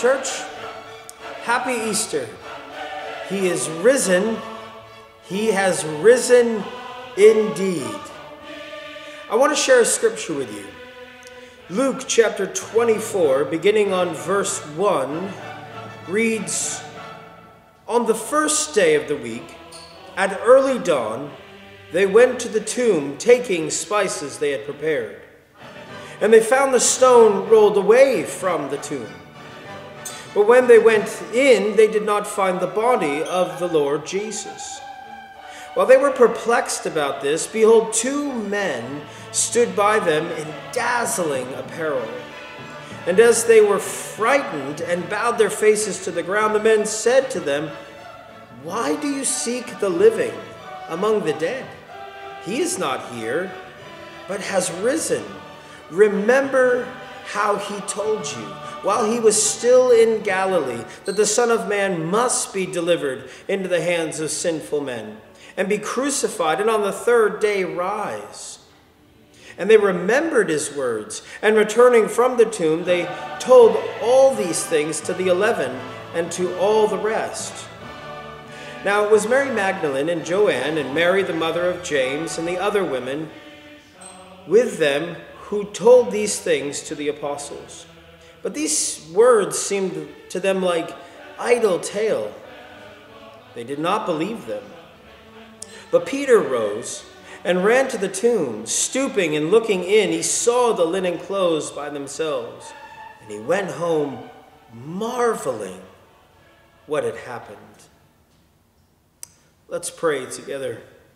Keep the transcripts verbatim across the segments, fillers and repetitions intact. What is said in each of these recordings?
church. Happy Easter. He is risen. He has risen indeed. I want to share a scripture with you. Luke chapter twenty-four, beginning on verse one, reads, "On the first day of the week, at early dawn, they went to the tomb, taking spices they had prepared. And they found the stone rolled away from the tomb. But when they went in, they did not find the body of the Lord Jesus. While they were perplexed about this, behold, two men stood by them in dazzling apparel. And as they were frightened and bowed their faces to the ground, the men said to them, 'Why do you seek the living among the dead? He is not here, but has risen. Remember how he told you, while he was still in Galilee, that the Son of Man must be delivered into the hands of sinful men, and be crucified, and on the third day rise.' And they remembered his words, and returning from the tomb, they told all these things to the eleven and to all the rest. Now it was Mary Magdalene and Joanne and Mary the mother of James and the other women with them who told these things to the apostles. But these words seemed to them like idle tale. They did not believe them. But Peter rose and ran to the tomb. Stooping and looking in, he saw the linen clothes by themselves. And he went home marveling what had happened." Let's pray together.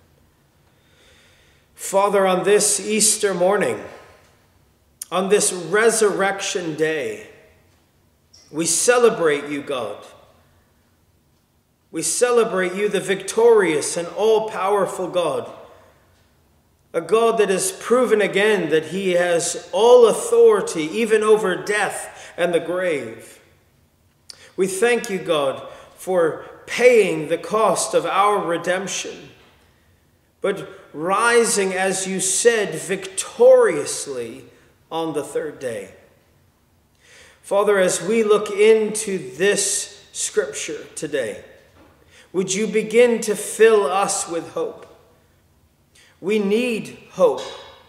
Father, on this Easter morning, on this resurrection day, we celebrate you, God. We celebrate you, the victorious and all-powerful God, a God that has proven again that he has all authority, even over death and the grave. We thank you, God, for paying the cost of our redemption, but rising, as you said, victoriously on the third day. Father, as we look into this scripture today, would you begin to fill us with hope? We need hope.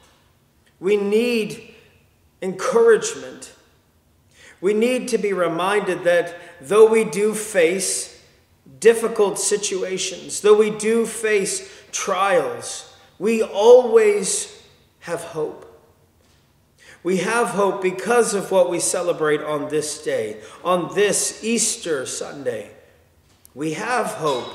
We need encouragement. We need to be reminded that though we do face difficult situations, though we do face trials, we always have hope. We have hope because of what we celebrate on this day, on this Easter Sunday. We have hope.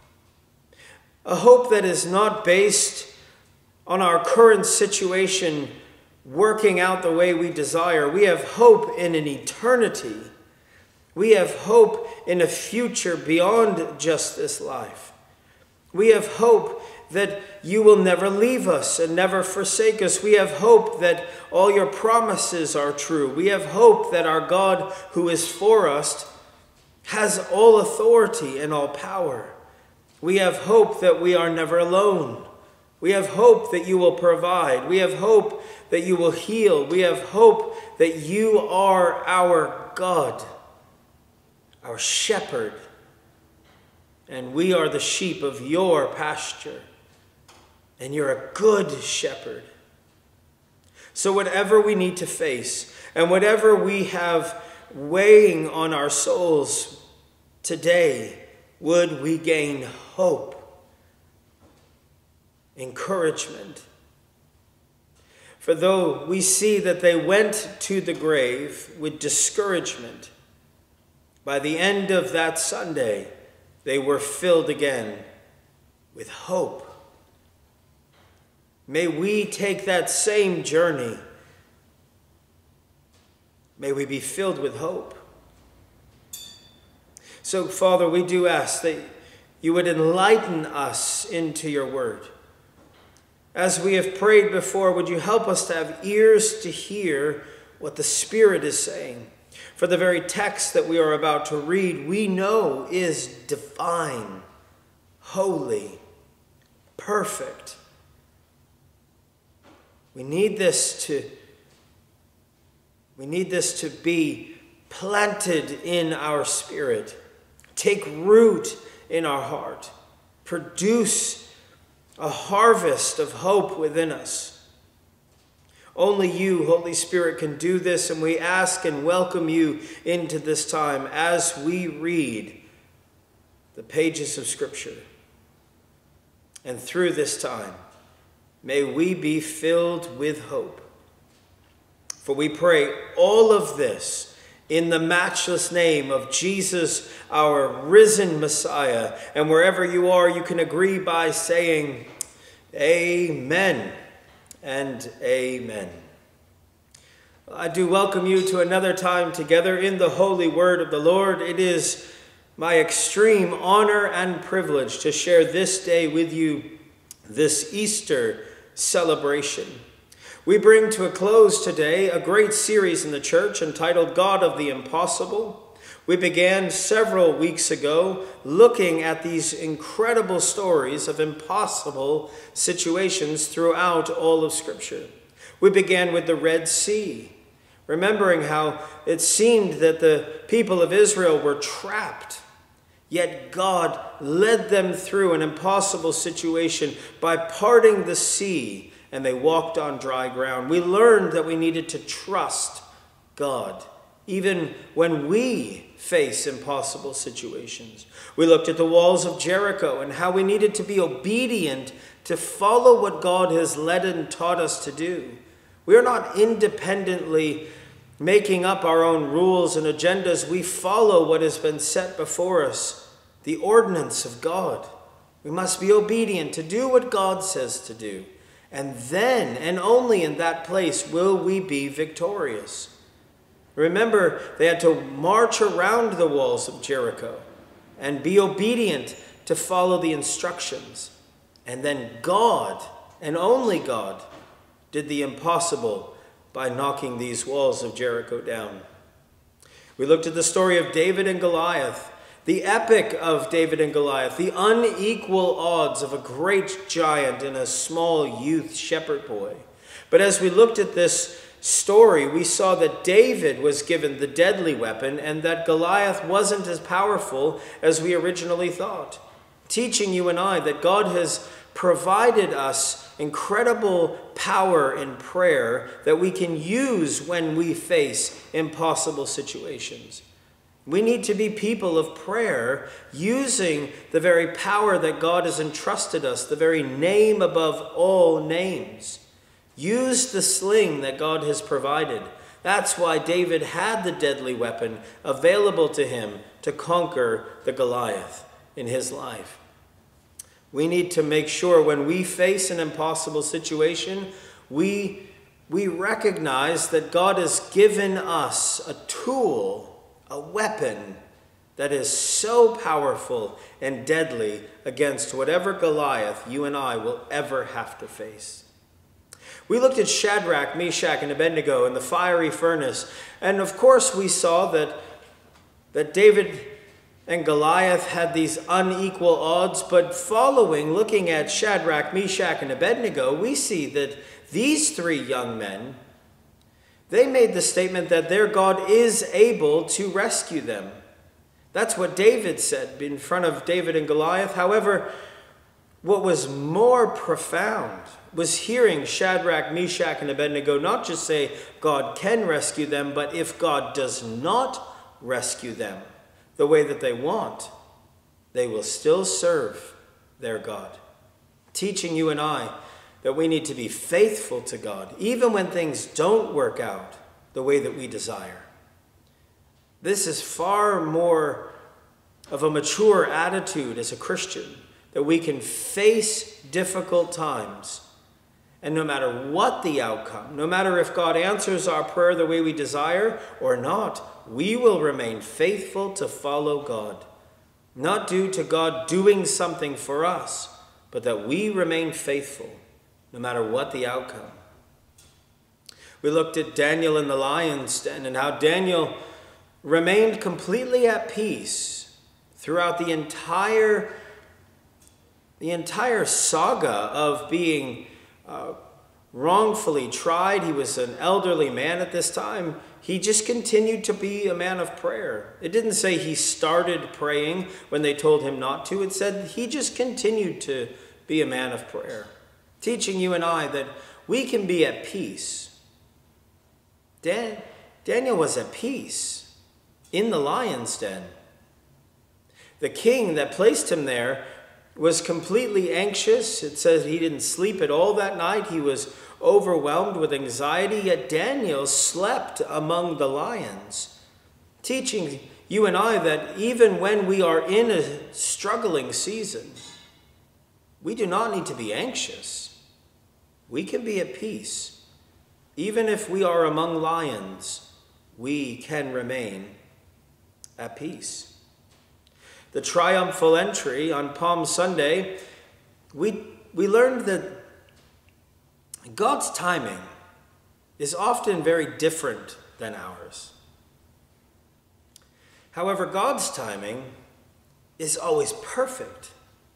A hope that is not based on our current situation working out the way we desire. We have hope in an eternity. We have hope in a future beyond just this life. We have hope that you will never leave us and never forsake us. We have hope that all your promises are true. We have hope that our God who is for us has all authority and all power. We have hope that we are never alone. We have hope that you will provide. We have hope that you will heal. We have hope that you are our God, our shepherd, and we are the sheep of your pasture, and you're a good shepherd. So whatever we need to face, and whatever we have weighing on our souls today, would we gain hope, encouragement. For though we see that they went to the grave with discouragement, by the end of that Sunday, they were filled again with hope. May we take that same journey. May we be filled with hope. So, Father, we do ask that you would enlighten us into your word. As we have prayed before, would you help us to have ears to hear what the Spirit is saying? For the very text that we are about to read, we know is divine, holy, perfect. We need this to, we need this to be planted in our spirit, take root in our heart, produce a harvest of hope within us. Only you, Holy Spirit, can do this, and we ask and welcome you into this time as we read the pages of Scripture. And through this time, may we be filled with hope. For we pray all of this in the matchless name of Jesus, our risen Messiah. And wherever you are, you can agree by saying, Amen and amen. I do welcome you to another time together in the holy word of the Lord. It is my extreme honor and privilege to share this day with you, this Easter celebration. We bring to a close today a great series in the church entitled God of the Impossible. We began several weeks ago looking at these incredible stories of impossible situations throughout all of Scripture. We began with the Red Sea, remembering how it seemed that the people of Israel were trapped, yet God led them through an impossible situation by parting the sea, and they walked on dry ground. We learned that we needed to trust God, even when we face impossible situations. We looked at the walls of Jericho and how we needed to be obedient to follow what God has led and taught us to do. We are not independently making up our own rules and agendas. We follow what has been set before us, the ordinance of God. We must be obedient to do what God says to do. And then, and only in that place, will we be victorious. Remember, they had to march around the walls of Jericho and be obedient to follow the instructions. And then God, and only God, did the impossible by knocking these walls of Jericho down. We looked at the story of David and Goliath, the epic of David and Goliath, the unequal odds of a great giant and a small youth shepherd boy. But as we looked at this story, we saw that David was given the deadly weapon and that Goliath wasn't as powerful as we originally thought, teaching you and I that God has provided us incredible power in prayer that we can use when we face impossible situations. We need to be people of prayer, using the very power that God has entrusted us, the very name above all names. Use the sling that God has provided. That's why David had the deadly weapon available to him to conquer the Goliath in his life. We need to make sure when we face an impossible situation, we, we recognize that God has given us a tool, a weapon that is so powerful and deadly against whatever Goliath you and I will ever have to face. We looked at Shadrach, Meshach, and Abednego in the fiery furnace, and of course we saw that, that David and Goliath had these unequal odds, but following, looking at Shadrach, Meshach, and Abednego, we see that these three young men, they made the statement that their God is able to rescue them. That's what David said in front of David and Goliath. However, what was more profound was hearing Shadrach, Meshach, and Abednego not just say God can rescue them, but if God does not rescue them the way that they want, they will still serve their God. Teaching you and I that we need to be faithful to God, even when things don't work out the way that we desire. This is far more of a mature attitude as a Christian, that we can face difficult times, and no matter what the outcome, no matter if God answers our prayer the way we desire or not, we will remain faithful to follow God, not due to God doing something for us, but that we remain faithful no matter what the outcome. We looked at Daniel in the lion's den and how Daniel remained completely at peace throughout the entire, the entire saga of being uh, wrongfully tried. He was an elderly man at this time. he just continued to be a man of prayer. It didn't say he started praying when they told him not to. It said he just continued to be a man of prayer, teaching you and I that we can be at peace. Dan, Daniel was at peace in the lion's den. The king that placed him there was completely anxious. It says he didn't sleep at all that night. He was overwhelmed with anxiety, yet Daniel slept among the lions, teaching you and I that even when we are in a struggling season, we do not need to be anxious. We can be at peace. Even if we are among lions, we can remain at peace. The triumphal entry on Palm Sunday, we, we learned that God's timing is often very different than ours. However, God's timing is always perfect.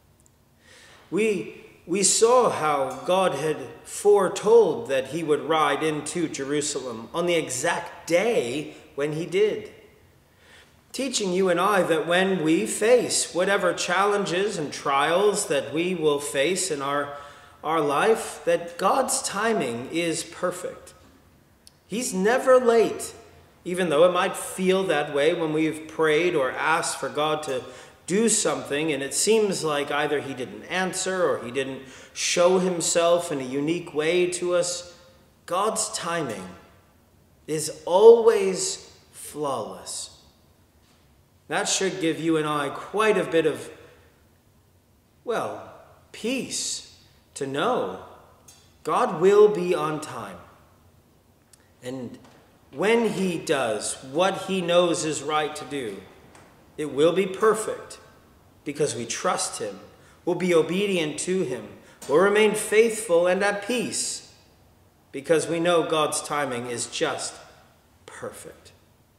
We, we saw how God had foretold that he would ride into Jerusalem on the exact day when he did, teaching you and I that when we face whatever challenges and trials that we will face in our, our life, that God's timing is perfect. He's never late, even though it might feel that way when we've prayed or asked for God to do something and it seems like either he didn't answer or he didn't show himself in a unique way to us. God's timing is always flawless. That should give you and I quite a bit of, well, peace to know God will be on time. And when he does what he knows is right to do, it will be perfect because we trust him, we'll be obedient to him, we'll remain faithful and at peace because we know God's timing is just perfect.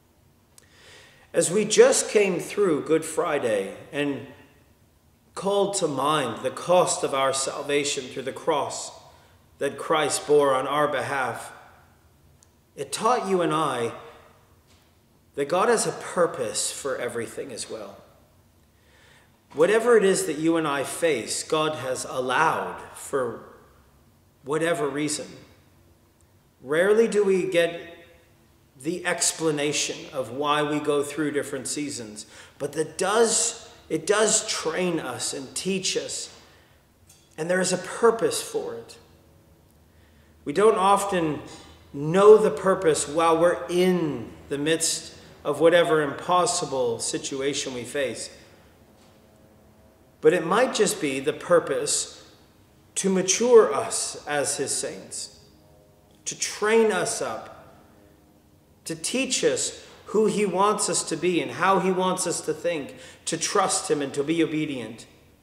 As we just came through Good Friday and called to mind the cost of our salvation through the cross that Christ bore on our behalf, it taught you and I that God has a purpose for everything as well. Whatever it is that you and I face, God has allowed for whatever reason. Rarely do we get the explanation of why we go through different seasons, but that does, it does train us and teach us, and there is a purpose for it. We don't often know the purpose while we're in the midst of whatever impossible situation we face. But it might just be the purpose to mature us as his saints, to train us up, to teach us who he wants us to be and how he wants us to think, to trust him and to be obedient.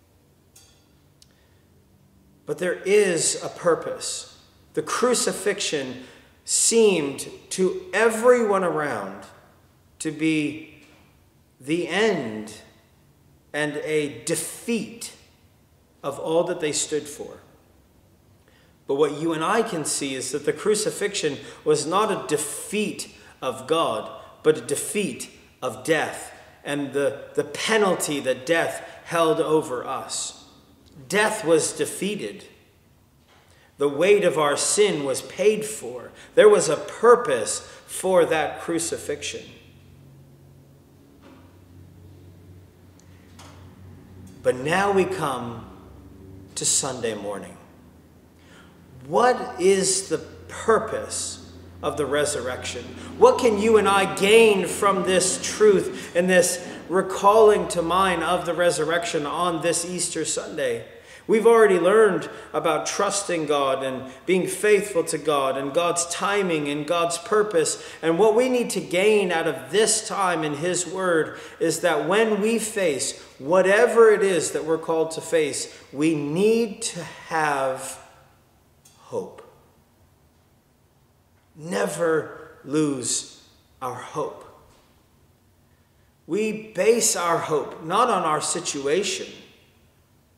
But there is a purpose. The crucifixion seemed to everyone around to be the end and a defeat of all that they stood for. But what you and I can see is that the crucifixion was not a defeat of God, but a defeat of death and the, the penalty that death held over us. Death was defeated. The weight of our sin was paid for. There was a purpose for that crucifixion. But now we come to Sunday morning. What is the purpose of the resurrection? What can you and I gain from this truth and this recalling to mind of the resurrection on this Easter Sunday? We've already learned about trusting God and being faithful to God and God's timing and God's purpose. And what we need to gain out of this time in his word is that when we face whatever it is that we're called to face, we need to have hope. Never lose our hope. We base our hope not on our situation,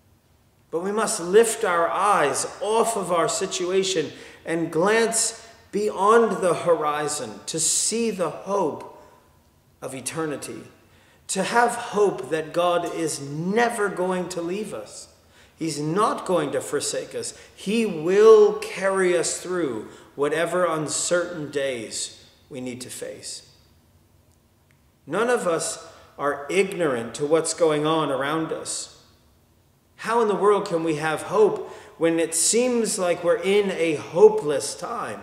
but we must lift our eyes off of our situation and glance beyond the horizon, to see the hope of eternity, to have hope that God is never going to leave us. He's not going to forsake us. He will carry us through whatever uncertain days we need to face. None of us are ignorant to what's going on around us. How in the world can we have hope when it seems like we're in a hopeless time?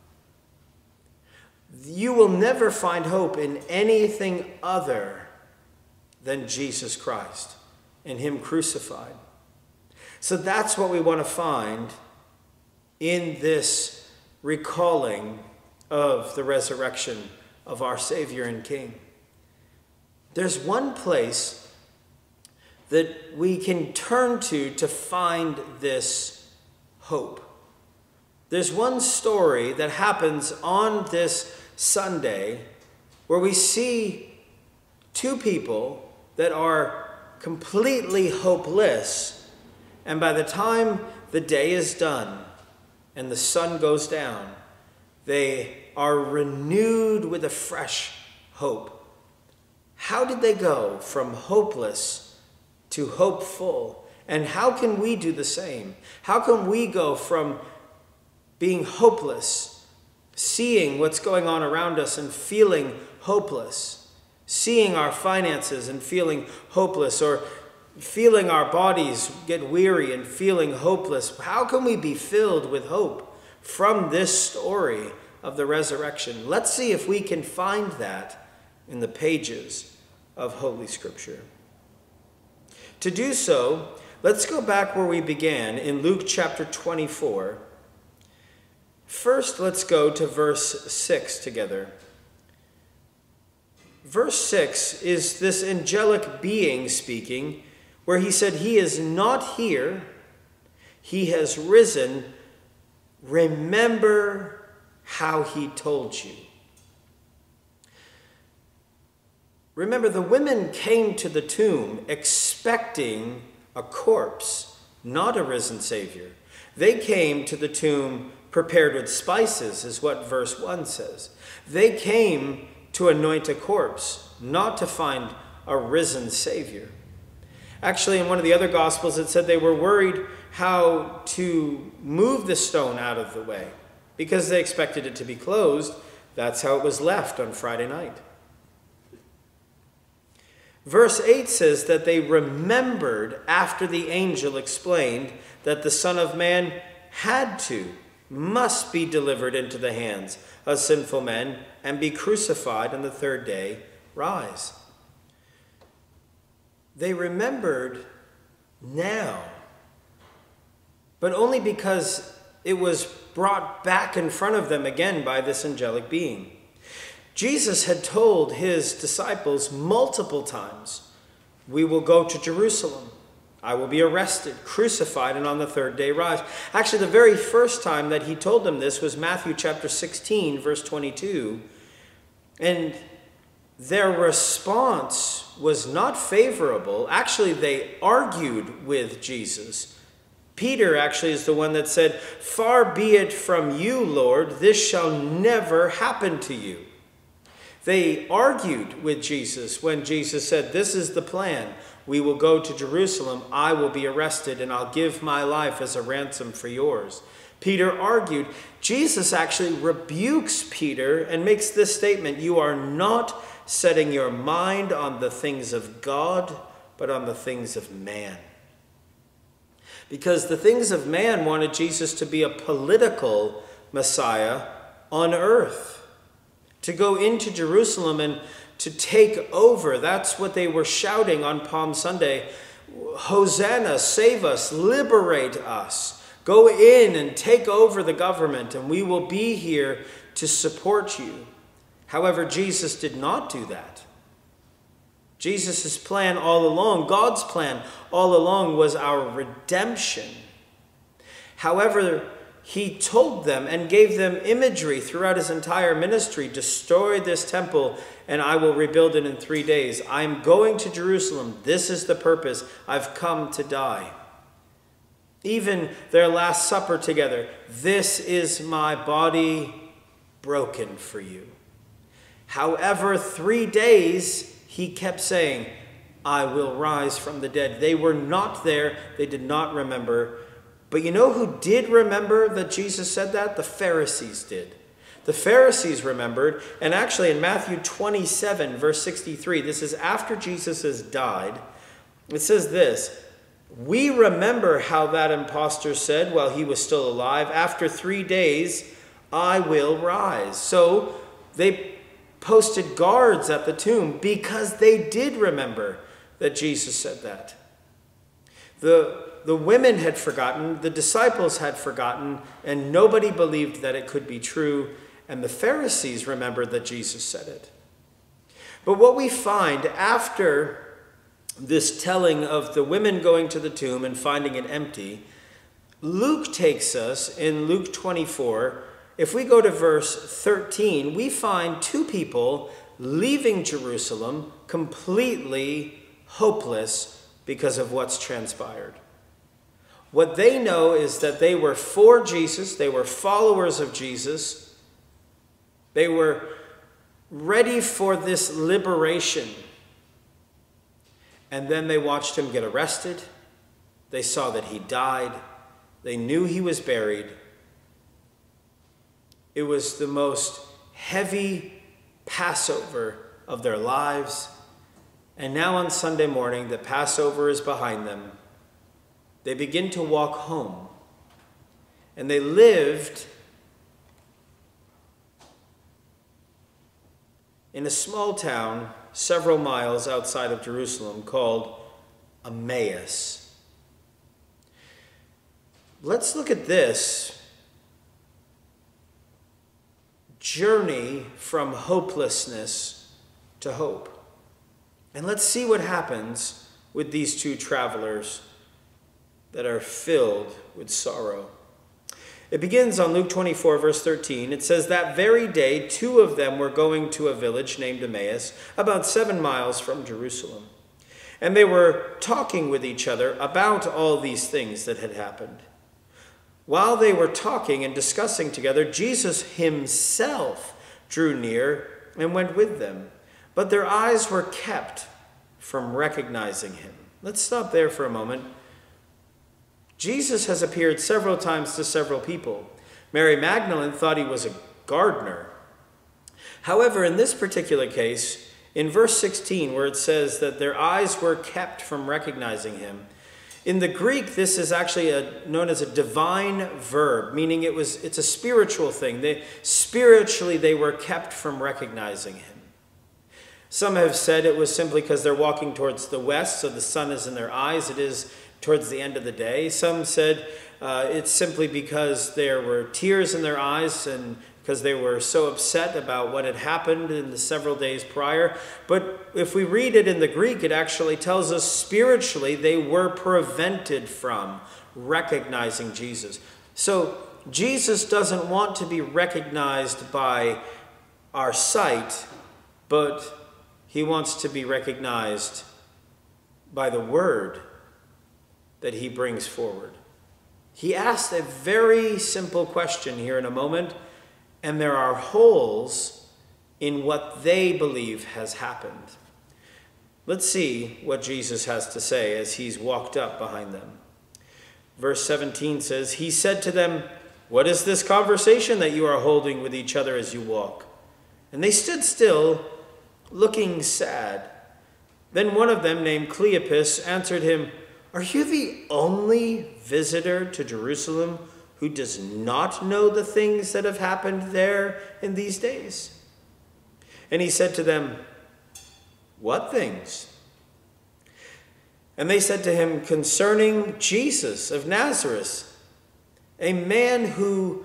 You will never find hope in anything other than Jesus Christ and Him crucified. So that's what we want to find in this recalling of the resurrection of our Savior and King. There's one place that we can turn to to find this hope. There's one story that happens on this Sunday where we see two people that are completely hopeless, and by the time the day is done and the sun goes down, they are renewed with a fresh hope. How did they go from hopeless to hopeful? And how can we do the same? How can we go from being hopeless, seeing what's going on around us and feeling hopeless, seeing our finances and feeling hopeless, or feeling our bodies get weary and feeling hopeless? How can we be filled with hope from this story of the resurrection? Let's see if we can find that in the pages of Holy Scripture. To do so, let's go back where we began in Luke chapter twenty-four. First, let's go to verse six together. Verse six is this angelic being speaking, where he said, "He is not here, he has risen. Remember how he told you." Remember, the women came to the tomb expecting a corpse, not a risen Savior. They came to the tomb prepared with spices, is what verse one says. They came to anoint a corpse, not to find a risen Savior. Actually, in one of the other Gospels, it said they were worried how to move the stone out of the way because they expected it to be closed. That's how it was left on Friday night. Verse eight says that they remembered after the angel explained that the Son of Man had to, must be delivered into the hands of sinful men and be crucified and the third day rise. They remembered now, but only because it was brought back in front of them again by this angelic being. Jesus had told his disciples multiple times, "We will go to Jerusalem. I will be arrested, crucified, and on the third day rise." Actually, the very first time that he told them this was Matthew chapter sixteen, verse twenty-two. And their response was not favorable. Actually, they argued with Jesus. Peter actually is the one that said, "Far be it from you, Lord, this shall never happen to you." They argued with Jesus when Jesus said, "This is the plan. We will go to Jerusalem. I will be arrested, and I'll give my life as a ransom for yours." Peter argued. Jesus actually rebukes Peter and makes this statement, "You are not setting your mind on the things of God, but on the things of man." Because the things of man wanted Jesus to be a political Messiah on earth, to go into Jerusalem and to take over. That's what they were shouting on Palm Sunday. "Hosanna, save us, liberate us. Go in and take over the government, and we will be here to support you." However, Jesus did not do that. Jesus' plan all along, God's plan all along, was our redemption. However, he told them and gave them imagery throughout his entire ministry. "Destroy this temple and I will rebuild it in three days. I'm going to Jerusalem. This is the purpose. I've come to die." Even their Last Supper together. "This is my body broken for you. However, three days he kept saying, I will rise from the dead. They were not there. They did not remember. But you know who did remember that Jesus said that? The Pharisees did. The Pharisees remembered, and actually in Matthew twenty-seven, verse sixty-three, this is after Jesus has died, it says this, we remember how that impostor said while he was still alive, after three days, I will rise. So they posted guards at the tomb because they did remember that Jesus said that. The, the women had forgotten, the disciples had forgotten, and nobody believed that it could be true. And the Pharisees remembered that Jesus said it. But what we find after this telling of the women going to the tomb and finding it empty, Luke takes us in Luke twenty-four. If we go to verse thirteen, we find two people leaving Jerusalem completely hopeless because of what's transpired. What they know is that they were for Jesus, they were followers of Jesus. They were ready for this liberation. And then they watched him get arrested. They saw that he died. They knew he was buried. It was the most heavy Passover of their lives. And now on Sunday morning, the Passover is behind them. They begin to walk home. And they lived in a small town several miles outside of Jerusalem called Emmaus. Let's look at this journey from hopelessness to hope. And let's see what happens with these two travelers that are filled with sorrow. It begins on Luke twenty-four, verse thirteen. It says, that very day, two of them were going to a village named Emmaus, about seven miles from Jerusalem. And they were talking with each other about all these things that had happened. While they were talking and discussing together, Jesus himself drew near and went with them. But their eyes were kept from recognizing him. Let's stop there for a moment. Jesus has appeared several times to several people. Mary Magdalene thought he was a gardener. However, in this particular case, in verse sixteen, where it says that their eyes were kept from recognizing him, in the Greek, this is actually a, known as a divine verb, meaning it was it's a spiritual thing. They, spiritually, they were kept from recognizing him. Some have said it was simply because they're walking towards the west, so the sun is in their eyes. It is towards the end of the day. Some said uh, it's simply because there were tears in their eyes and because they were so upset about what had happened in the several days prior. But if we read it in the Greek, it actually tells us spiritually they were prevented from recognizing Jesus. So Jesus doesn't want to be recognized by our sight, but he wants to be recognized by the word that he brings forward. He asked a very simple question here in a moment, and there are holes in what they believe has happened. Let's see what Jesus has to say as he's walked up behind them. Verse seventeen says, he said to them, what is this conversation that you are holding with each other as you walk? And they stood still, looking sad. Then one of them, named Cleopas, answered him, are you the only visitor to Jerusalem who does not know the things that have happened there in these days? And he said to them, what things? And they said to him, concerning Jesus of Nazareth, a man who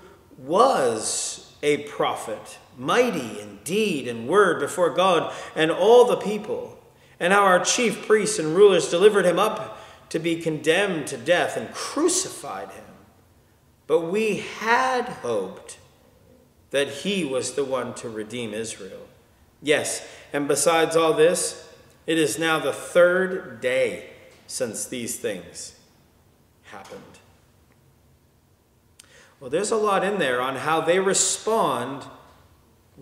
was a prophet, mighty in deed and word before God and all the people, and how our chief priests and rulers delivered him up to be condemned to death and crucified him. But we had hoped that he was the one to redeem Israel. Yes, and besides all this, it is now the third day since these things happened. Well, there's a lot in there on how they respond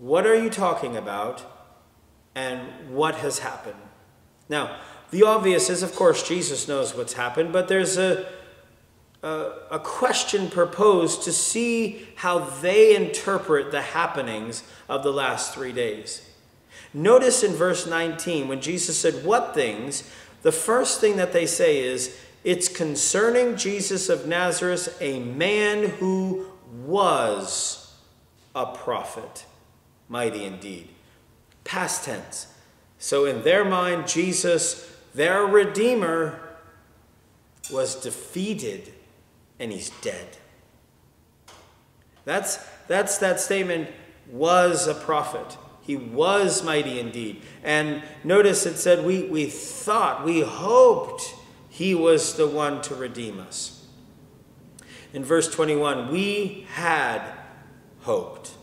What are you talking about? And what has happened? Now, the obvious is, of course, Jesus knows what's happened, but there's a, a, a question proposed to see how they interpret the happenings of the last three days. Notice in verse nineteen, when Jesus said, "What things?" the first thing that they say is, it's concerning Jesus of Nazareth, a man who was a prophet. Mighty indeed. Past tense. So in their mind, Jesus, their Redeemer, was defeated and he's dead. That's, that's that statement, was a prophet. He was mighty indeed. And notice it said, we, we thought, we hoped he was the one to redeem us. In verse twenty-one, we had hoped.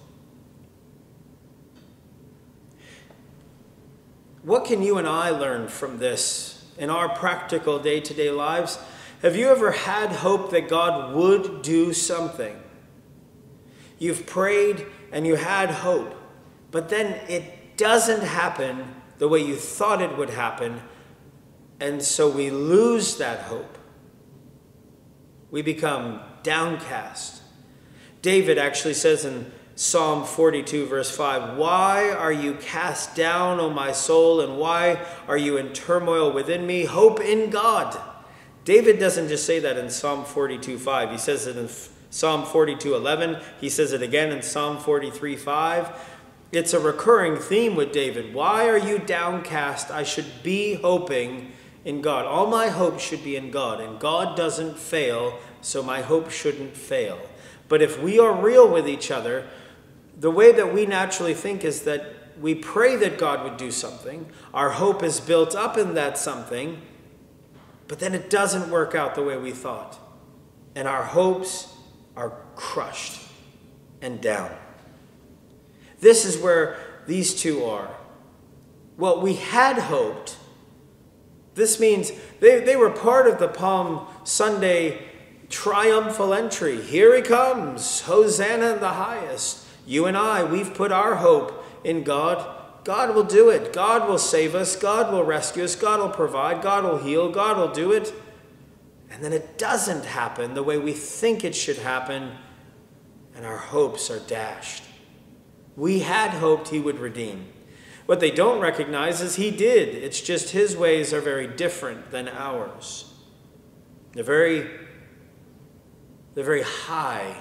What can you and I learn from this in our practical day-to-day lives? Have you ever had hope that God would do something? You've prayed and you had hope, but then it doesn't happen the way you thought it would happen, and so we lose that hope. We become downcast. David actually says in Psalm forty-two, verse five, "Why are you cast down, O my soul, and why are you in turmoil within me? Hope in God." David doesn't just say that in Psalm forty-two, five. He says it in Psalm forty-two, eleven. He says it again in Psalm forty-three, five. It's a recurring theme with David. Why are you downcast? I should be hoping in God. All my hope should be in God, and God doesn't fail, so my hope shouldn't fail. But if we are real with each other, the way that we naturally think is that we pray that God would do something. Our hope is built up in that something, but then it doesn't work out the way we thought. And our hopes are crushed and down. This is where these two are. Well, we had hoped. This means they, they were part of the Palm Sunday triumphal entry. Here he comes, Hosanna in the highest. You and I, we've put our hope in God. God will do it. God will save us. God will rescue us. God will provide. God will heal. God will do it. And then it doesn't happen the way we think it should happen, and our hopes are dashed. We had hoped he would redeem. What they don't recognize is he did. It's just his ways are very different than ours. They're very, they're very high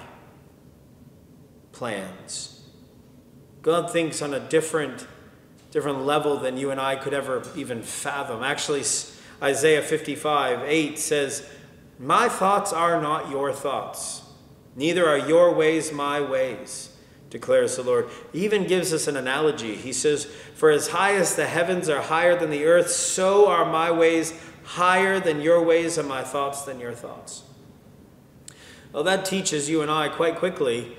plans. God thinks on a different, different level than you and I could ever even fathom. Actually, Isaiah fifty-five, eight says, "My thoughts are not your thoughts, neither are your ways my ways, declares the Lord." He even gives us an analogy. He says, "For as high as the heavens are higher than the earth, so are my ways higher than your ways and my thoughts than your thoughts." Well, that teaches you and I quite quickly,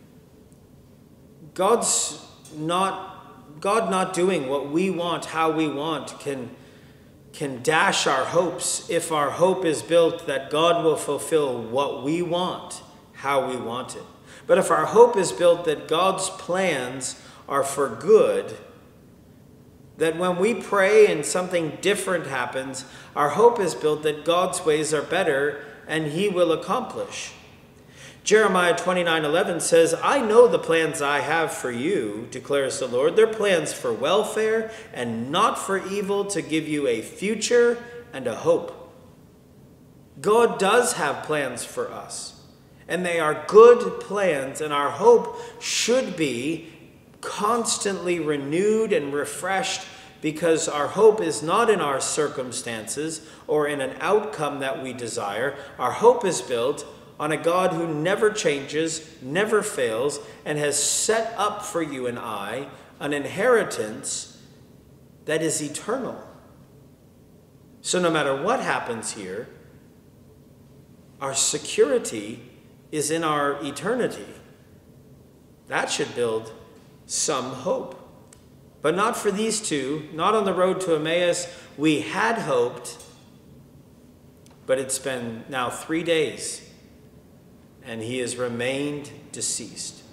God's not, God not doing what we want, how we want, can, can dash our hopes if our hope is built that God will fulfill what we want, how we want it. But if our hope is built that God's plans are for good, that when we pray and something different happens, our hope is built that God's ways are better and he will accomplish. Jeremiah twenty-nine eleven says, "I know the plans I have for you, declares the Lord. They're plans for welfare and not for evil, to give you a future and a hope." God does have plans for us, and they are good plans, and our hope should be constantly renewed and refreshed, because our hope is not in our circumstances or in an outcome that we desire. Our hope is built on a God who never changes, never fails, and has set up for you and I an inheritance that is eternal. So no matter what happens here, our security is in our eternity. That should build some hope. But not for these two, not on the road to Emmaus. We had hoped, but it's been now three days, and he has remained deceased.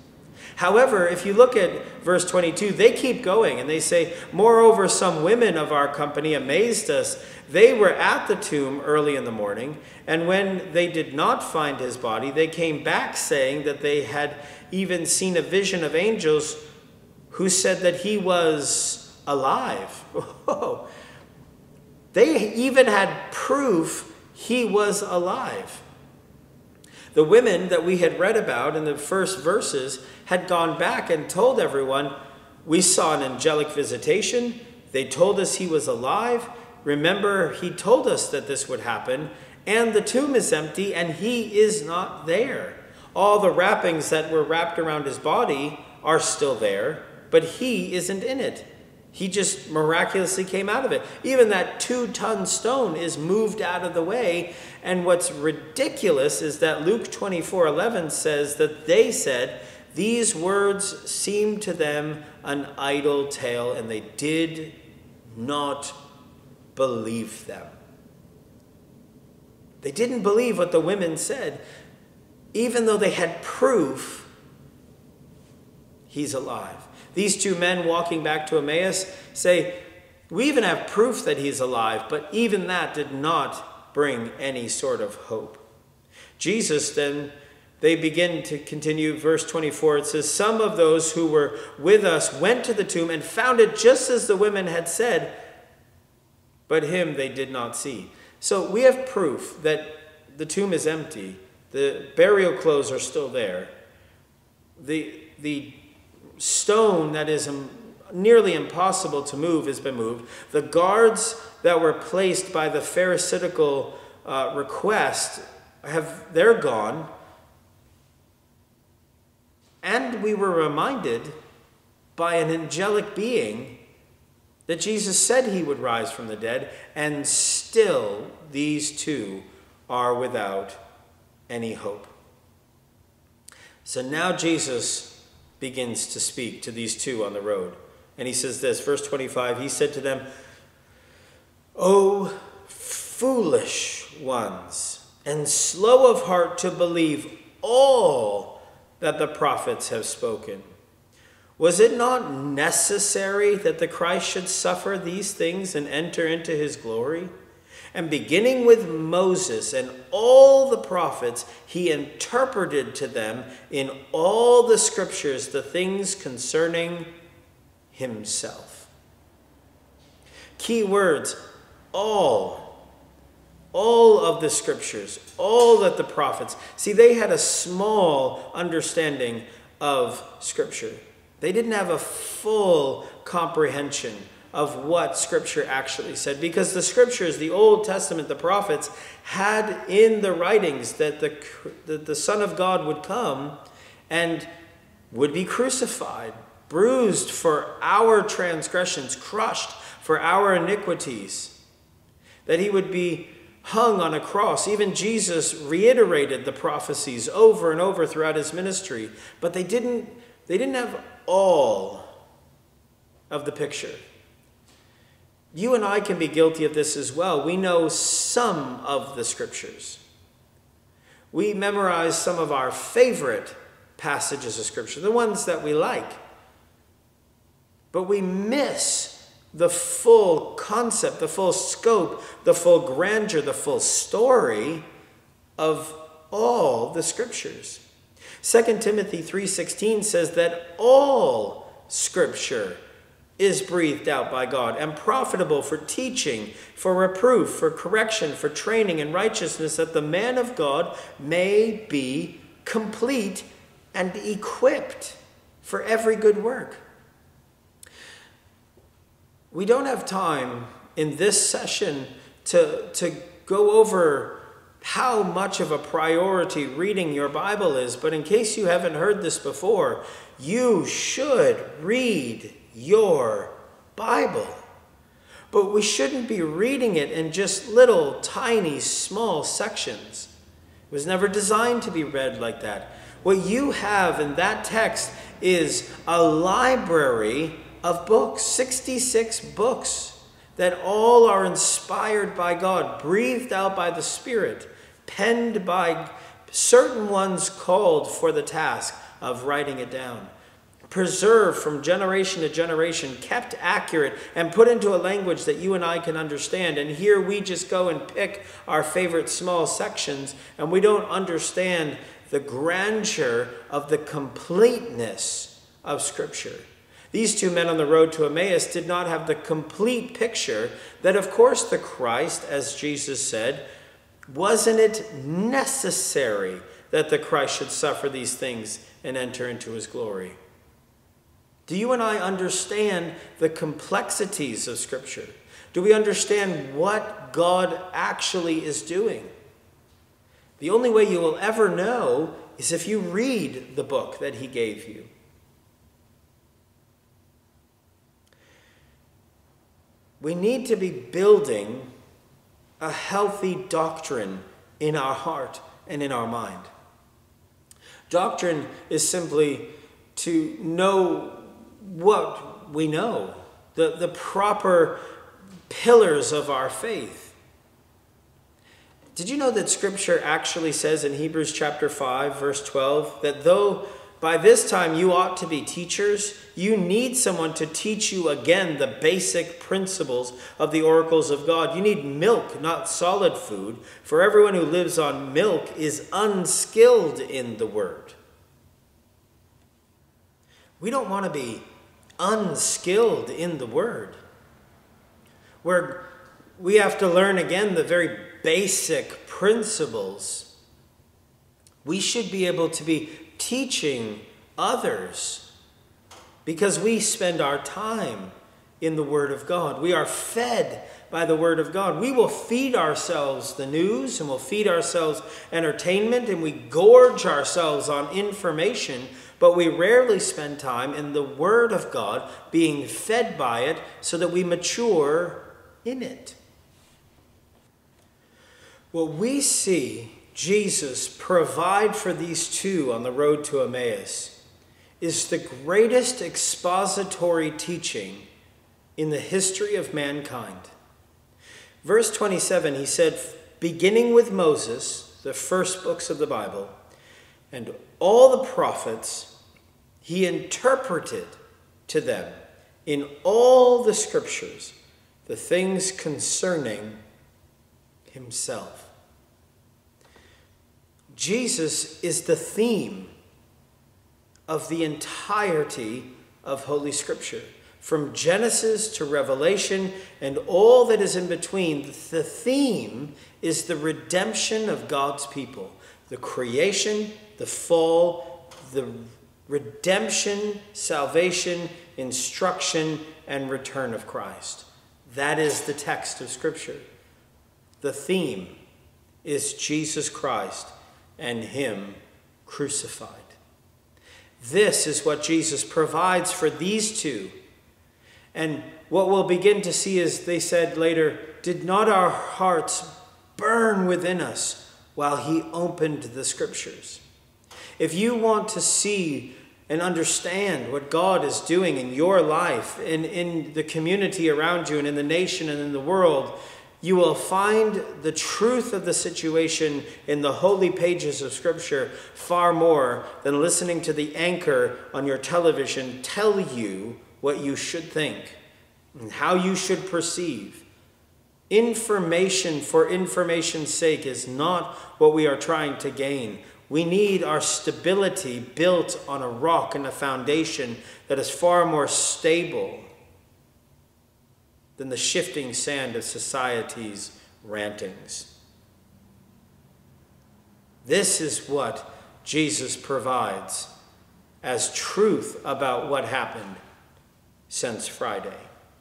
However, if you look at verse twenty-two, they keep going and they say, moreover, some women of our company amazed us. They were at the tomb early in the morning, and when they did not find his body, they came back saying that they had even seen a vision of angels who said that he was alive. Oh, they even had proof he was alive. The women that we had read about in the first verses had gone back and told everyone, we saw an angelic visitation. They told us he was alive. Remember, he told us that this would happen, and the tomb is empty, and he is not there. All the wrappings that were wrapped around his body are still there, but he isn't in it. He just miraculously came out of it. Even that two-ton stone is moved out of the way. And what's ridiculous is that Luke twenty-four eleven says that they said, these words seemed to them an idle tale, and they did not believe them. They didn't believe what the women said, even though they had proof he's alive. These two men walking back to Emmaus say, we even have proof that he's alive, but even that did not bring any sort of hope. Jesus then, they begin to continue, verse twenty-four, it says, some of those who were with us went to the tomb and found it just as the women had said, but him they did not see. So we have proof that the tomb is empty. The burial clothes are still there. The, the stone that is nearly impossible to move has been moved. The guards that were placed by the Pharisaical uh, request, have they're gone. And we were reminded by an angelic being that Jesus said he would rise from the dead, and still these two are without any hope. So now Jesus begins to speak to these two on the road. And he says this, verse twenty-five, he said to them, O foolish ones, and slow of heart to believe all that the prophets have spoken. Was it not necessary that the Christ should suffer these things and enter into his glory? And beginning with Moses and all the prophets, he interpreted to them in all the scriptures the things concerning himself. Key words, all. All of the scriptures, all that the prophets. See, they had a small understanding of scripture. They didn't have a full comprehension of what Scripture actually said, because the Scriptures, the Old Testament, the prophets, had in the writings that the, that the Son of God would come and would be crucified, bruised for our transgressions, crushed for our iniquities, that he would be hung on a cross. Even Jesus reiterated the prophecies over and over throughout his ministry, but they didn't, they didn't have all of the picture. You and I can be guilty of this as well. We know some of the scriptures. We memorize some of our favorite passages of scripture, the ones that we like. But we miss the full concept, the full scope, the full grandeur, the full story of all the scriptures. Second Timothy three sixteen says that all scripture is breathed out by God and profitable for teaching, for reproof, for correction, for training in righteousness, that the man of God may be complete and equipped for every good work. We don't have time in this session to, to go over how much of a priority reading your Bible is, but in case you haven't heard this before, you should read your Bible. But we shouldn't be reading it in just little, tiny, small sections. It was never designed to be read like that. What you have in that text is a library of books, sixty-six books that all are inspired by God, breathed out by the Spirit, penned by certain ones called for the task of writing it down. preserved from generation to generation, kept accurate, and put into a language that you and I can understand. And here we just go and pick our favorite small sections, and we don't understand the grandeur of the completeness of Scripture. These two men on the road to Emmaus did not have the complete picture that, of course, the Christ, as Jesus said, wasn't it necessary that the Christ should suffer these things and enter into his glory? Do you and I understand the complexities of Scripture? Do we understand what God actually is doing? The only way you will ever know is if you read the book that he gave you. We need to be building a healthy doctrine in our heart and in our mind. Doctrine is simply to know what we know, the, the proper pillars of our faith. Did you know that Scripture actually says in Hebrews chapter five, verse twelve, that though by this time you ought to be teachers, you need someone to teach you again the basic principles of the oracles of God. You need milk, not solid food, for everyone who lives on milk is unskilled in the word. We don't want to be unskilled in the word, where we have to learn again the very basic principles. We should be able to be teaching others because we spend our time in the Word of God. We are fed by the Word of God. We will feed ourselves the news, and we'll feed ourselves entertainment, and we gorge ourselves on information, but we rarely spend time in the Word of God, being fed by it so that we mature in it. What we see Jesus provide for these two on the road to Emmaus is the greatest expository teaching in the history of mankind. Verse twenty-seven, he said, beginning with Moses, the first books of the Bible, and all the prophets, he interpreted to them in all the scriptures the things concerning himself. Jesus is the theme of the entirety of Holy Scripture. From Genesis to Revelation and all that is in between, the theme is the redemption of God's people. The creation, the fall, the redemption, salvation, instruction, and return of Christ. That is the text of Scripture. The theme is Jesus Christ and him crucified. This is what Jesus provides for these two. And what we'll begin to see is, they said later, did not our hearts burn within us while he opened the Scriptures? If you want to see and understand what God is doing in your life and in the community around you and in the nation and in the world, you will find the truth of the situation in the holy pages of Scripture far more than listening to the anchor on your television tell you what you should think and how you should perceive. Information for information's sake is not what we are trying to gain. We need our stability built on a rock and a foundation that is far more stable than the shifting sand of society's rantings. This is what Jesus provides as truth about what happened since Friday.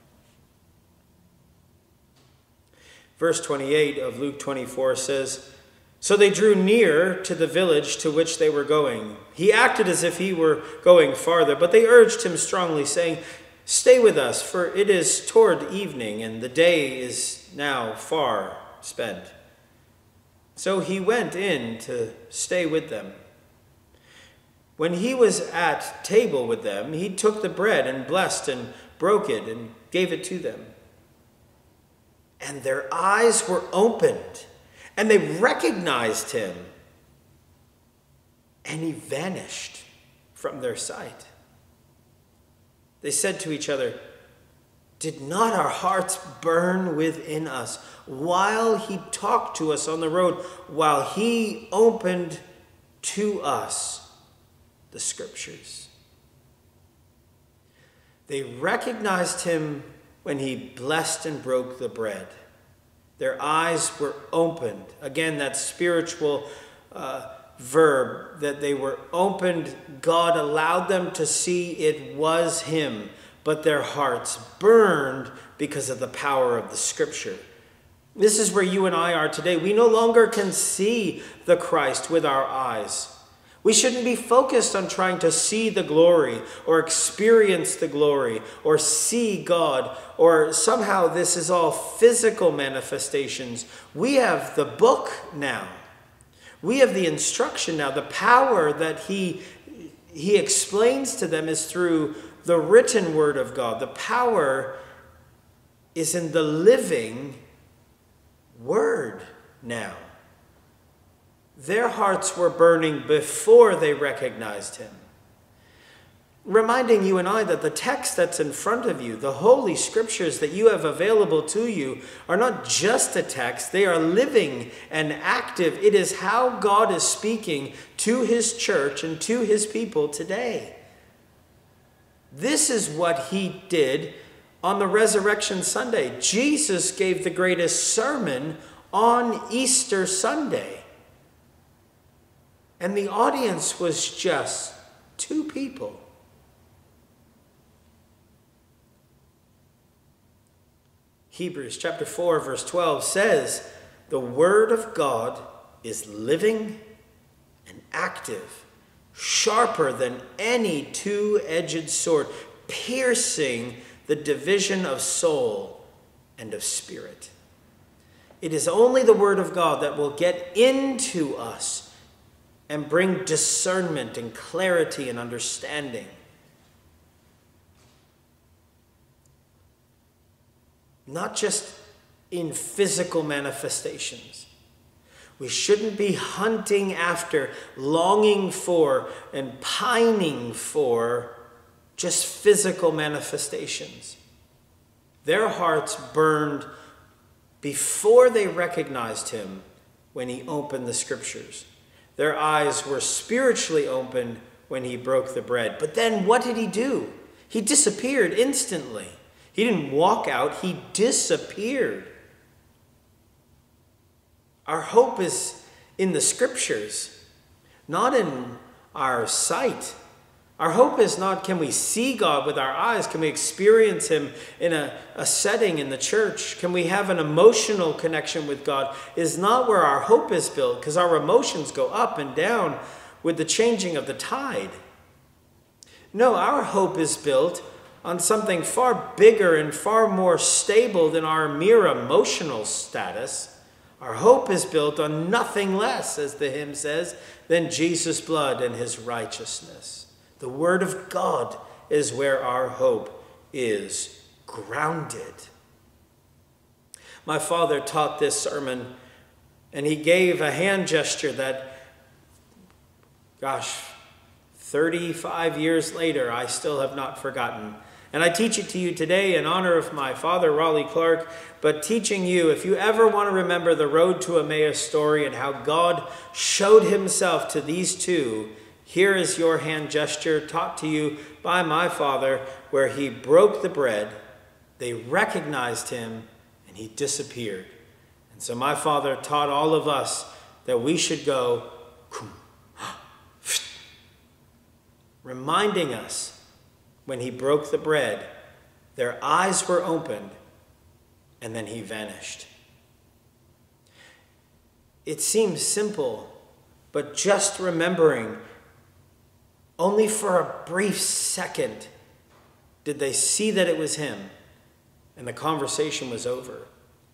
Verse twenty-eight of Luke twenty-four says, so they drew near to the village to which they were going. He acted as if he were going farther, but they urged him strongly, saying, stay with us, for it is toward evening, and the day is now far spent. So he went in to stay with them. When he was at table with them, he took the bread and blessed and broke it and gave it to them. And their eyes were opened, and they recognized him, and he vanished from their sight. They said to each other, "Did not our hearts burn within us while he talked to us on the road, while he opened to us the scriptures?" They recognized him when he blessed and broke the bread. Their eyes were opened. Again, that spiritual uh, verb, that they were opened. God allowed them to see it was him, but their hearts burned because of the power of the scripture. This is where you and I are today. We no longer can see the Christ with our eyes. We shouldn't be focused on trying to see the glory or experience the glory or see God, or somehow this is all physical manifestations. We have the book now. We have the instruction now. The power that he, he explains to them is through the written word of God. The power is in the living word now. Their hearts were burning before they recognized him. Reminding you and I that the text that's in front of you, the holy scriptures that you have available to you, are not just a text. They are living and active. It is how God is speaking to his church and to his people today. This is what he did on the Resurrection Sunday. Jesus gave the greatest sermon on Easter Sunday. And the audience was just two people. Hebrews chapter four, verse twelve says, "The word of God is living and active, sharper than any two-edged sword, piercing the division of soul and of spirit." It is only the word of God that will get into us and bring discernment and clarity and understanding. Not just in physical manifestations. We shouldn't be hunting after, longing for, and pining for just physical manifestations. Their hearts burned before they recognized him when he opened the scriptures. Their eyes were spiritually opened when he broke the bread. But then what did he do? He disappeared instantly. He didn't walk out, he disappeared. Our hope is in the scriptures, not in our sight. Our hope is not, can we see God with our eyes? Can we experience him in a, a setting in the church? Can we have an emotional connection with God? Is not where our hope is built, because our emotions go up and down with the changing of the tide. No, our hope is built on something far bigger and far more stable than our mere emotional status. Our hope is built on nothing less, as the hymn says, than Jesus' blood and his righteousness. The word of God is where our hope is grounded. My father taught this sermon, and he gave a hand gesture that, gosh, thirty-five years later, I still have not forgotten. And I teach it to you today in honor of my father, Raleigh Clark, but teaching you, if you ever want to remember the Road to Emmaus story and how God showed himself to these two, here is your hand gesture taught to you by my father, where he broke the bread, they recognized him, and he disappeared. And so my father taught all of us that we should go, reminding us, when he broke the bread, their eyes were opened, and then he vanished. It seems simple, but just remembering, only for a brief second did they see that it was him, and the conversation was over.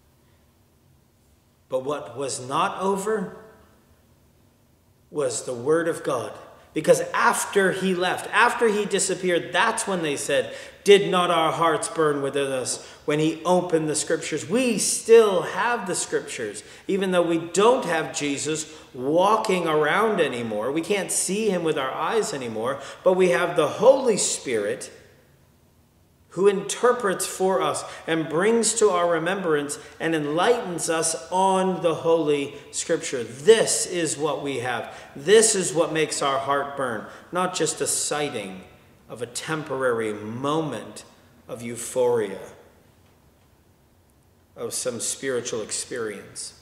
But what was not over was the word of God. Because after he left, after he disappeared, that's when they said, "Did not our hearts burn within us when he opened the scriptures?" We still have the scriptures, even though we don't have Jesus walking around anymore. We can't see him with our eyes anymore, but we have the Holy Spirit who interprets for us and brings to our remembrance and enlightens us on the Holy Scripture. This is what we have. This is what makes our heart burn, not just a sighting of a temporary moment of euphoria, of some spiritual experience.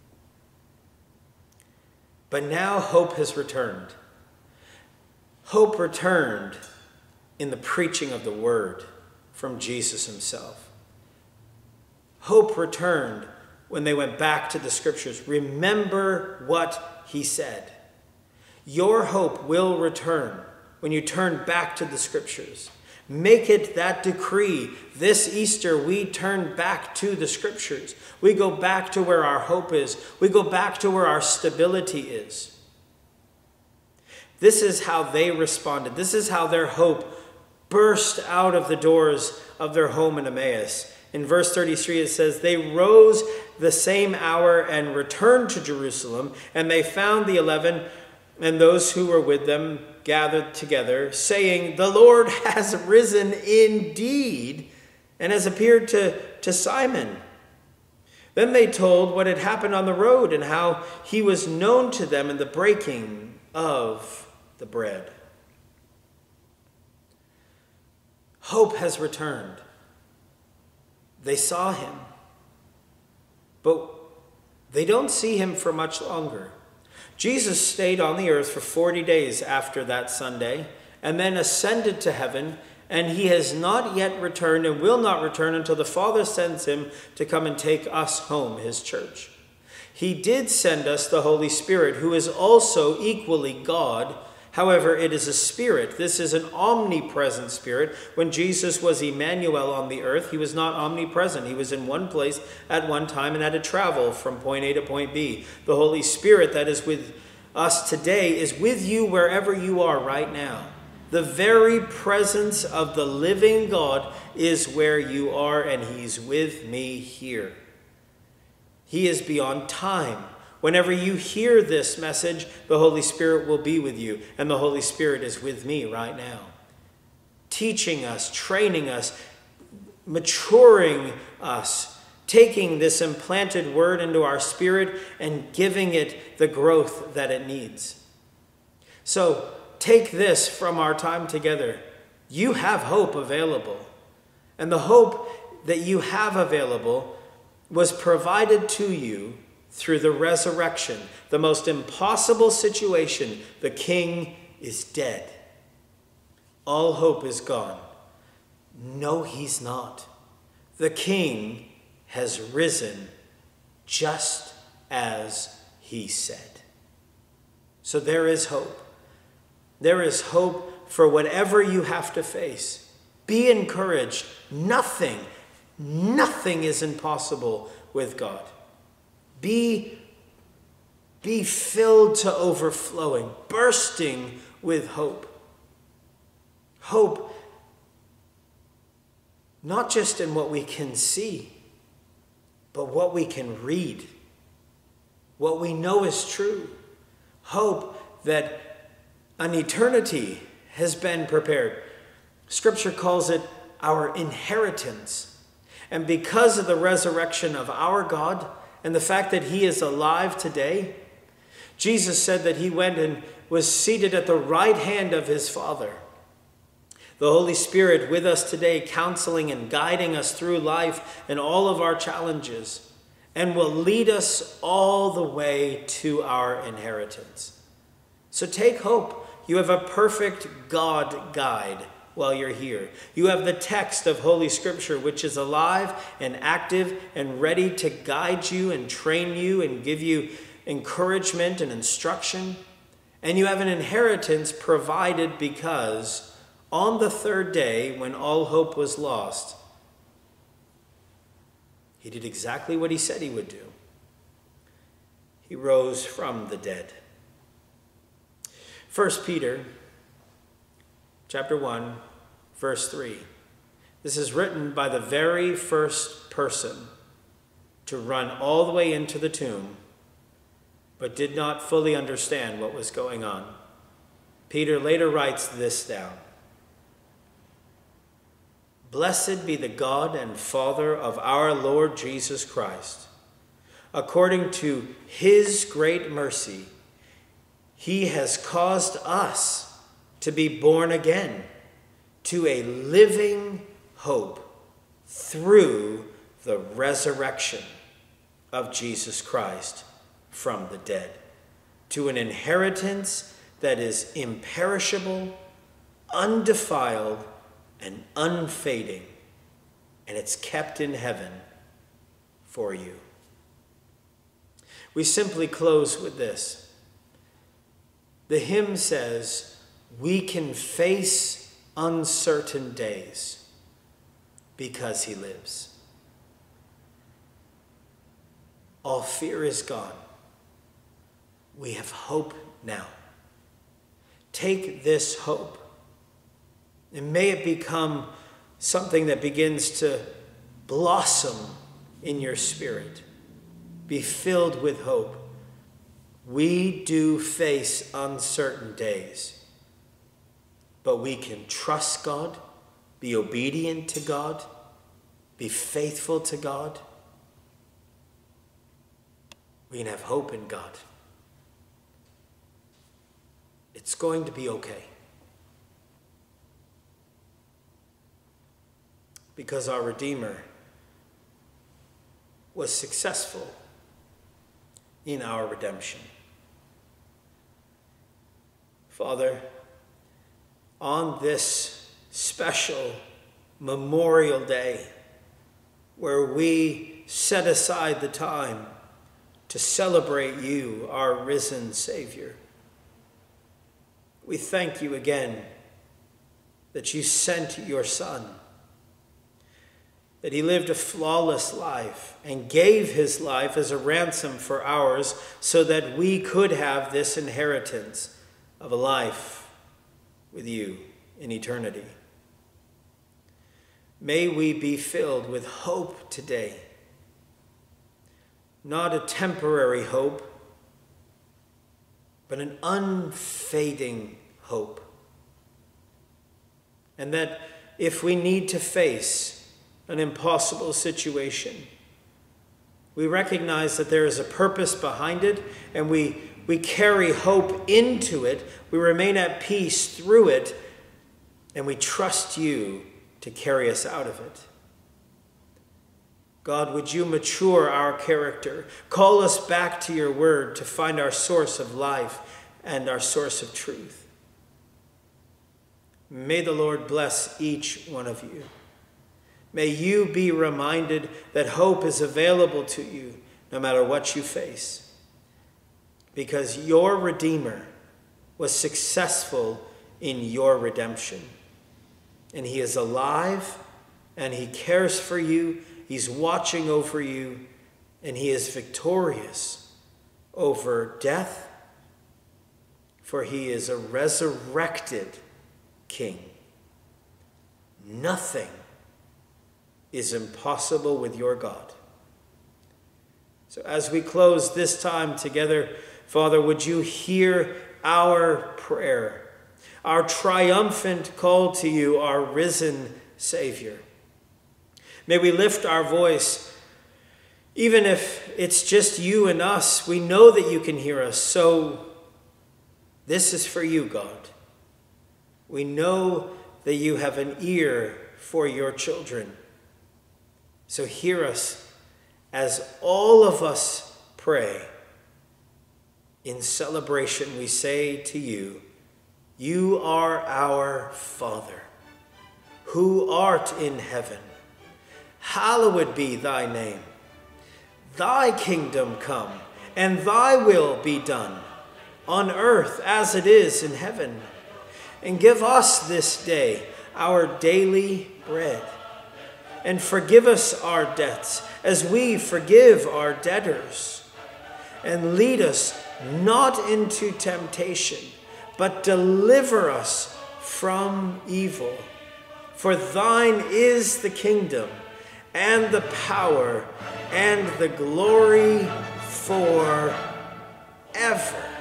But now hope has returned. Hope returned in the preaching of the word from Jesus himself. Hope returned when they went back to the scriptures. Remember what he said. Your hope will return when you turn back to the scriptures. Make it that decree. This Easter, we turn back to the scriptures. We go back to where our hope is. We go back to where our stability is. This is how they responded. This is how their hope burst out of the doors of their home in Emmaus. In verse thirty-three, it says, they rose the same hour and returned to Jerusalem, and they found the eleven and those who were with them gathered together, saying, the Lord has risen indeed and has appeared to, to Simon. Then they told what had happened on the road and how he was known to them in the breaking of the bread. Hope has returned. They saw him, but they don't see him for much longer. Jesus stayed on the earth for forty days after that Sunday and then ascended to heaven, and he has not yet returned and will not return until the Father sends him to come and take us home, his church. He did send us the Holy Spirit, who is also equally God. However, it is a spirit. This is an omnipresent spirit. When Jesus was Emmanuel on the earth, he was not omnipresent. He was in one place at one time and had to travel from point A to point B. The Holy Spirit that is with us today is with you wherever you are right now. The very presence of the living God is where you are, and he's with me here. He is beyond time. Whenever you hear this message, the Holy Spirit will be with you, and the Holy Spirit is with me right now, teaching us, training us, maturing us, taking this implanted word into our spirit and giving it the growth that it needs. So take this from our time together. You have hope available, and the hope that you have available was provided to you through the resurrection. The most impossible situation, the king is dead. All hope is gone. No, he's not. The king has risen just as he said. So there is hope. There is hope for whatever you have to face. Be encouraged. Nothing, nothing is impossible with God. Be, be filled to overflowing, bursting with hope. Hope not just in what we can see, but what we can read, what we know is true. Hope that an eternity has been prepared. Scripture calls it our inheritance. And because of the resurrection of our God, and the fact that he is alive today, Jesus said that he went and was seated at the right hand of his Father. The Holy Spirit with us today, counseling and guiding us through life and all of our challenges, and will lead us all the way to our inheritance. So take hope. You have a perfect God guide while you're here. You have the text of Holy Scripture, which is alive and active and ready to guide you and train you and give you encouragement and instruction. And you have an inheritance provided because on the third day, when all hope was lost, he did exactly what he said he would do. He rose from the dead. First Peter chapter one, verse three. This is written by the very first person to run all the way into the tomb, but did not fully understand what was going on. Peter later writes this down. Blessed be the God and Father of our Lord Jesus Christ. According to his great mercy, he has caused us to be born again to a living hope through the resurrection of Jesus Christ from the dead, to an inheritance that is imperishable, undefiled, and unfading, and it's kept in heaven for you. We simply close with this. The hymn says, we can face uncertain days because he lives. All fear is gone. We have hope now. Take this hope, and may it become something that begins to blossom in your spirit. Be filled with hope. We do face uncertain days, but we can trust God, be obedient to God, be faithful to God. We can have hope in God. It's going to be okay. Because our Redeemer was successful in our redemption. Father, on this special Memorial Day, where we set aside the time to celebrate you, our risen Savior, we thank you again that you sent your Son, that he lived a flawless life and gave his life as a ransom for ours so that we could have this inheritance of a life with you in eternity. May we be filled with hope today, not a temporary hope, but an unfading hope. And that if we need to face an impossible situation, we recognize that there is a purpose behind it, and we, we carry hope into it. We remain at peace through it, and we trust you to carry us out of it. God, would you mature our character? Call us back to your word to find our source of life and our source of truth. May the Lord bless each one of you. May you be reminded that hope is available to you no matter what you face, because your Redeemer was successful in your redemption. And he is alive, and he cares for you, he's watching over you, and he is victorious over death, for he is a resurrected King. Nothing is impossible with your God. So as we close this time together, Father, would you hear our prayer, our triumphant call to you, our risen Savior. May we lift our voice, even if it's just you and us. We know that you can hear us, so this is for you, God. We know that you have an ear for your children. So hear us as all of us pray. In celebration, we say to you, you are our Father, who art in heaven. Hallowed be thy name. Thy kingdom come, and thy will be done, on earth as it is in heaven. And give us this day our daily bread. And forgive us our debts, as we forgive our debtors. And lead us not into temptation, but deliver us from evil. For thine is the kingdom, and the power, and the glory forever.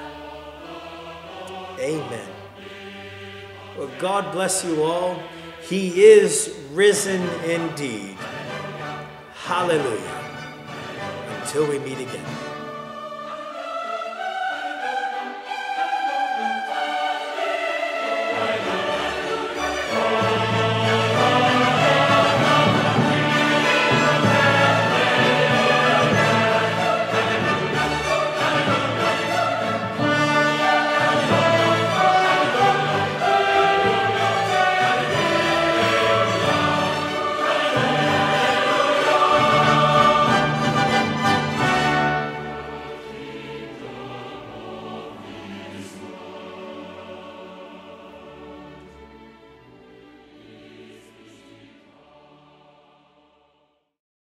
Amen. Well, God bless you all. he is risen indeed. Hallelujah. Until we meet again.